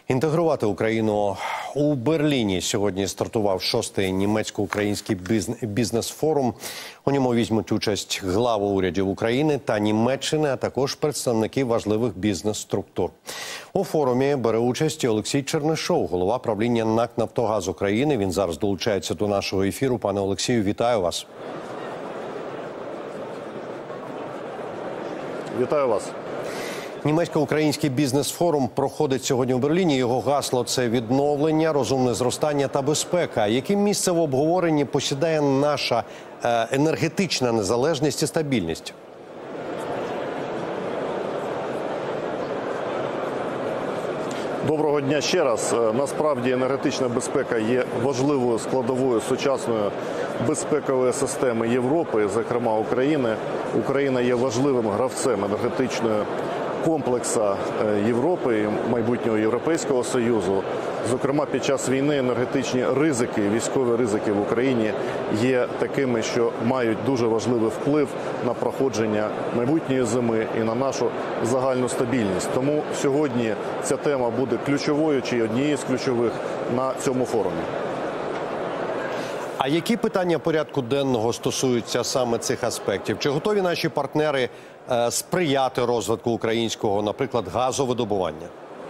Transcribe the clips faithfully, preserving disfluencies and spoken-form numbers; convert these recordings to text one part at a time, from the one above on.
Інтегрувати Україну у Берліні сьогодні стартував шостий німецько-український бізнес-форум. У ньому візьмуть участь глави урядів України та Німеччини, а також представники важливих бізнес-структур. У форумі бере участь і Олексій Чернишов, голова правління НАК «Нафтогаз України». Він зараз долучається до нашого ефіру. Пане Олексію, вітаю вас. Вітаю вас. Німецько-український бізнес-форум проходить сьогодні у Берліні. Його гасло – це відновлення, розумне зростання та безпека. Яке місце в обговоренні посідає наша е, енергетична незалежність і стабільність? Доброго дня ще раз. Насправді енергетична безпека є важливою складовою сучасної безпекової системи Європи, зокрема України. Україна є важливим гравцем енергетичної комплексу Європи і майбутнього Європейського Союзу. Зокрема, під час війни енергетичні ризики, військові ризики в Україні є такими, що мають дуже важливий вплив на проходження майбутньої зими і на нашу загальну стабільність. Тому сьогодні ця тема буде ключовою чи однією з ключових на цьому форумі. А які питання порядку денного стосуються саме цих аспектів? Чи готові наші партнери е, сприяти розвитку українського, наприклад, газовидобування?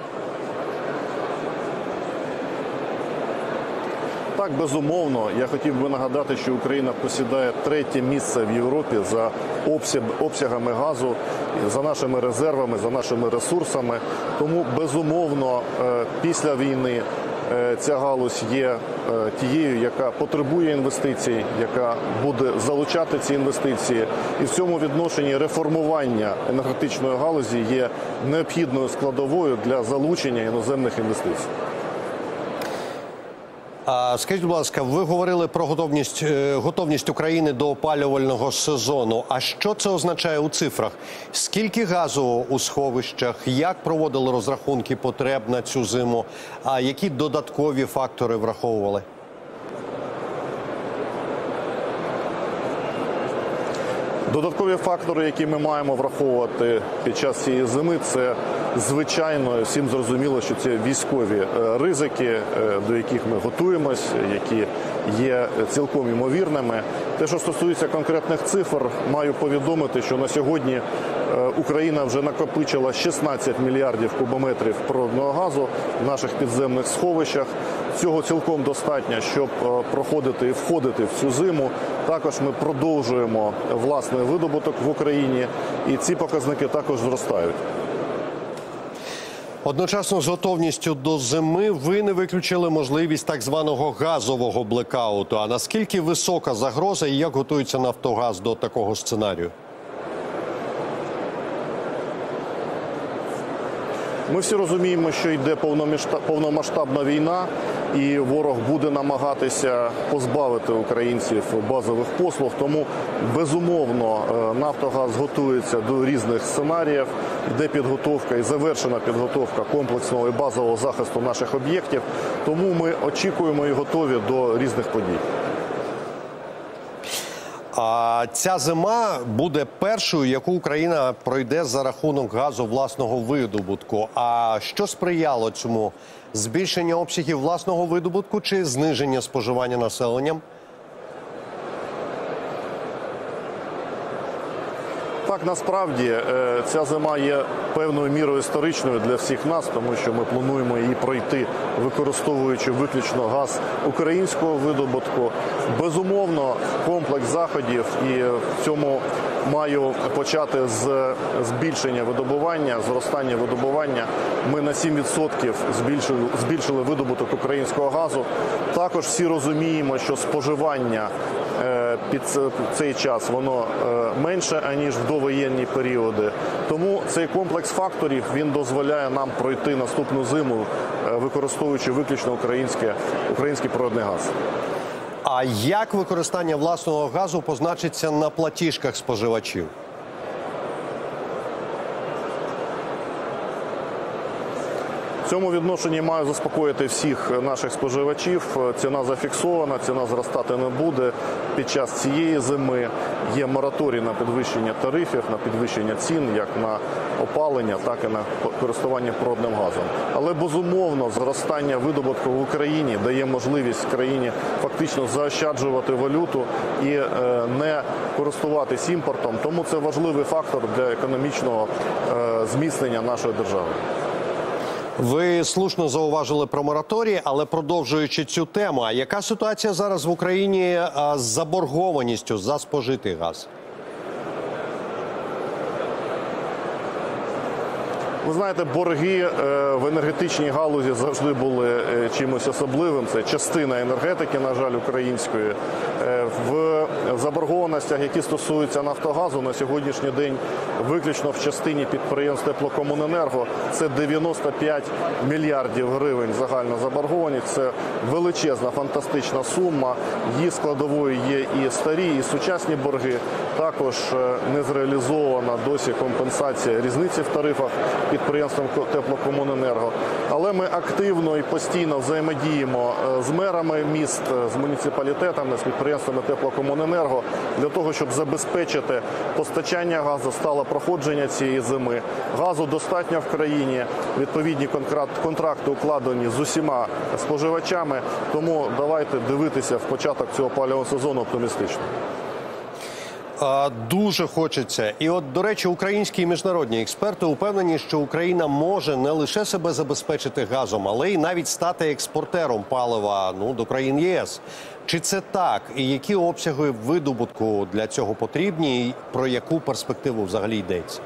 Так, безумовно. Я хотів би нагадати, що Україна посідає третє місце в Європі за обсягами газу, за нашими резервами, за нашими ресурсами. Тому, безумовно, після війни ця галузь є тією, яка потребує інвестицій, яка буде залучати ці інвестиції. І в цьому відношенні реформування енергетичної галузі є необхідною складовою для залучення іноземних інвестицій. А скажіть, будь ласка, ви говорили про готовність, готовність України до опалювального сезону. А що це означає у цифрах? Скільки газу у сховищах? Як проводили розрахунки потреб на цю зиму? А які додаткові фактори враховували? Додаткові фактори, які ми маємо враховувати під час цієї зими, це, звичайно, всім зрозуміло, що це військові ризики, до яких ми готуємось, які є цілком ймовірними. Те, що стосується конкретних цифр, маю повідомити, що на сьогодні Україна вже накопичила шістнадцять мільярдів кубометрів природного газу в наших підземних сховищах. Цього цілком достатньо, щоб проходити і входити в цю зиму. Також ми продовжуємо власний видобуток в Україні, і ці показники також зростають. Одночасно з готовністю до зими ви не виключили можливість так званого газового блекауту. А наскільки висока загроза і як готується «Нафтогаз» до такого сценарію? Ми всі розуміємо, що йде повномасштабна війна, і ворог буде намагатися позбавити українців базових послуг. Тому, безумовно, «Нафтогаз» готується до різних сценаріїв, йде підготовка і завершена підготовка комплексного і базового захисту наших об'єктів. Тому ми очікуємо і готові до різних подій. А ця зима буде першою, яку Україна пройде за рахунок газу власного видобутку. А що сприяло цьому? Збільшення обсягів власного видобутку чи зниження споживання населенням? Так, насправді, ця зима є певною мірою історичною для всіх нас, тому що ми плануємо її пройти, використовуючи виключно газ українського видобутку. Безумовно, комплекс заходів, і в цьому маю почати з збільшення видобування, зростання видобування. Ми на сім відсотків збільшили, збільшили видобуток українського газу. Також всі розуміємо, що споживання під цей час воно менше, аніж в довоєнні періоди. Тому цей комплекс факторів, він дозволяє нам пройти наступну зиму, використовуючи виключно українське, український природний газ. А як використання власного газу позначиться на платіжках споживачів? В цьому відношенні маю заспокоїти всіх наших споживачів. Ціна зафіксована, ціна зростати не буде. Під час цієї зими є мораторій на підвищення тарифів, на підвищення цін, як на опалення, так і на користування природним газом. Але, безумовно, зростання видобутку в Україні дає можливість країні фактично заощаджувати валюту і е, не користуватись імпортом. Тому це важливий фактор для економічного е, зміцнення нашої держави. Ви слушно зауважили про мораторій, але продовжуючи цю тему, а яка ситуація зараз в Україні з заборгованістю за спожитий газ? Ви знаєте, борги в енергетичній галузі завжди були чимось особливим. Це частина енергетики, на жаль, української. В заборгованостях, які стосуються Нафтогазу, на сьогоднішній день виключно в частині підприємств Теплокомуненерго це дев'яносто п'ять мільярдів гривень загальна заборгованість. Це величезна, фантастична сума. Її складовою є і старі, і сучасні борги. Також не зреалізована досі компенсація різниці в тарифах підприємствам Теплокомуненерго. Але ми активно і постійно взаємодіємо з мерами міст, з муніципалітетами, з підприємствами Теплокомуненерго для того, щоб забезпечити постачання газу, стале проходження цієї зими. Газу достатньо в країні, відповідні контракти укладені з усіма споживачами, тому давайте дивитися в початок цього опалювального сезону оптимістично. Дуже хочеться. І от, до речі, українські і міжнародні експерти упевнені, що Україна може не лише себе забезпечити газом, але й навіть стати експортером палива ну, до країн ЄС. Чи це так? І які обсяги видобутку для цього потрібні? І про яку перспективу взагалі йдеться?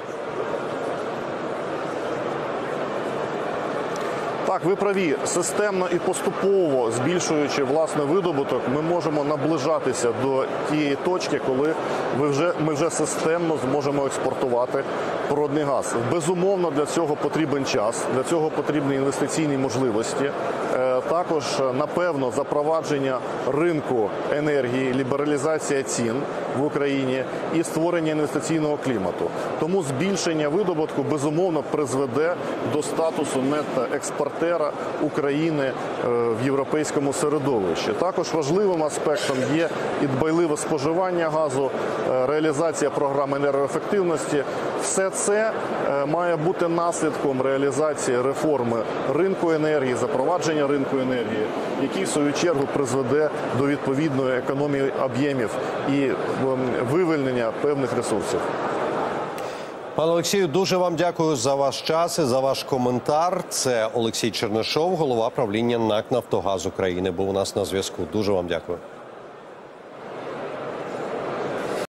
Так, ви праві. Системно і поступово, збільшуючи власне видобуток, ми можемо наближатися до тієї точки, коли ми вже, ми вже системно зможемо експортувати природний газ. Безумовно, для цього потрібен час, для цього потрібні інвестиційні можливості. Також, напевно, запровадження ринку енергії, лібералізація цін в Україні і створення інвестиційного клімату. Тому збільшення видобутку, безумовно, призведе до статусу нетоекспортера України в європейському середовищі. Також важливим аспектом є і дбайливе споживання газу, реалізація програм енергоефективності. Все це має бути наслідком реалізації реформи ринку енергії, запровадження ринку енергії, який в свою чергу призведе до відповідної економії об'ємів і вивільнення певних ресурсів. Пане Олексію, дуже вам дякую за ваш час і за ваш коментар. Це Олексій Чернишов, голова правління НАК «Нафтогаз України», був у нас на зв'язку. Дуже вам дякую.